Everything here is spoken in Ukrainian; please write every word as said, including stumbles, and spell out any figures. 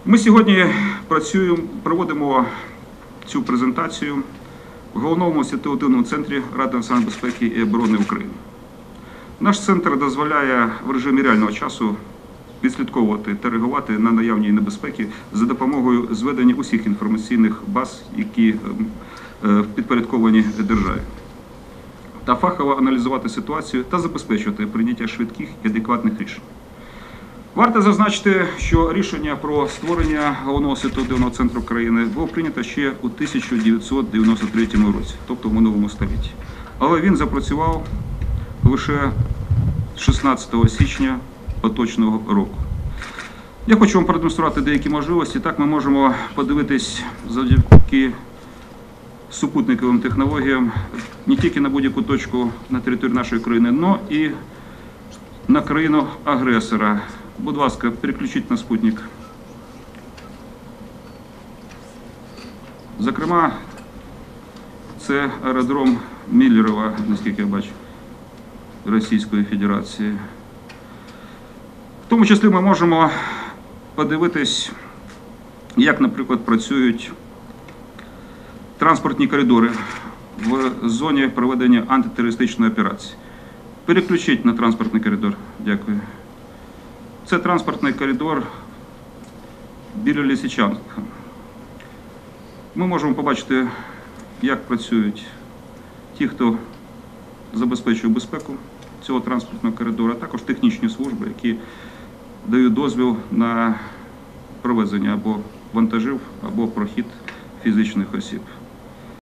Ми сьогодні працюємо, проводимо цю презентацію в Головному ситуативному центрі Ради національної безпеки і оборони України. Наш центр дозволяє в режимі реального часу відслідковувати та реагувати на наявні небезпеки за допомогою зведення усіх інформаційних баз, які підпорядковані державі, та фахово аналізувати ситуацію та забезпечувати прийняття швидких і адекватних рішень. Варто зазначити, що рішення про створення Головного ситуативного центру країни було прийнято ще у тисяча дев'ятсот дев'яносто третьому році, тобто в минулому столітті. Але він запрацював лише шістнадцятого січня поточного року. Я хочу вам продемонструвати деякі можливості. Так ми можемо подивитись завдяки супутниковим технологіям не тільки на будь-яку точку на території нашої країни, але і на країну-агресора. Будь ласка, переключіть на спутник. Зокрема, це аеродром Міллерова, наскільки я бачу, Російської Федерації. В тому числі ми можемо подивитись, як, наприклад, працюють транспортні коридори в зоні проведення антитерористичної операції. Переключіть на транспортний коридор. Дякую. Це транспортний коридор біля Лисичанська. Ми можемо побачити, як працюють ті, хто забезпечує безпеку цього транспортного коридору, а також технічні служби, які дають дозвіл на провезення або вантажів, або прохід фізичних осіб.